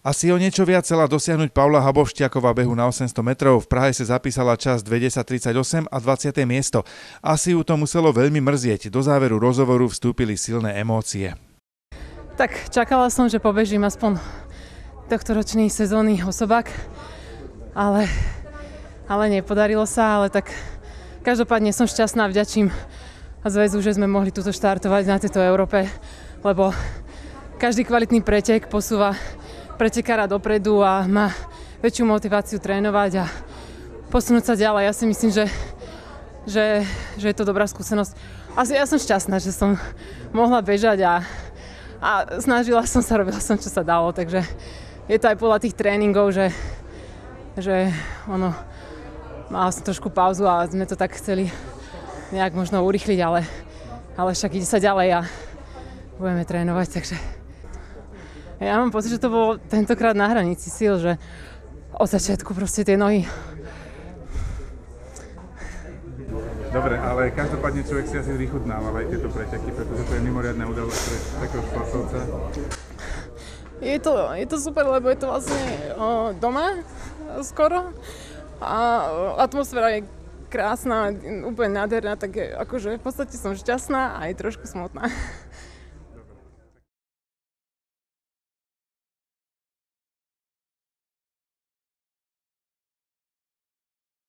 Asi o niečo viac chcela dosiahnuť Paula Habovšťáková behu na 800 metrov. V Prahe sa zapísala čas 2:10:38 a 20. miesto. Asi ju to muselo veľmi mrzieť. Do záveru rozhovoru vstúpili silné emócie. Tak čakala som, že pobežím aspoň tohtoročný sezónny osobák, ale nepodarilo sa, ale tak každopádne som šťastná, vďačím zväzu, že sme mohli túto štartovať na tejto Európe, lebo každý kvalitný pretek posúva pretekára dopredu a má väčšiu motiváciu trénovať a posunúť sa ďalej. Ja si myslím, že je to dobrá skúsenosť. Asi ja som šťastná, že som mohla bežať a snažila som sa, robila som, čo sa dalo, takže je to aj podľa tých tréningov, že mala som trošku pauzu a sme to tak chceli nejak možno urýchliť, ale však ide sa ďalej a budeme trénovať, takže ja mám pocit, že to bolo tentokrát na hranici síl, že od začiatku proste tie nohy. Dobre, ale každopádne človek si asi vychutnával aj tieto preteky, pretože to je mimoriadna udalosť pre takého športovca. Je to super, lebo je to vlastne doma skoro a atmosféra je krásna, úplne nádherná, tak akože v podstate som šťastná a aj trošku smutná.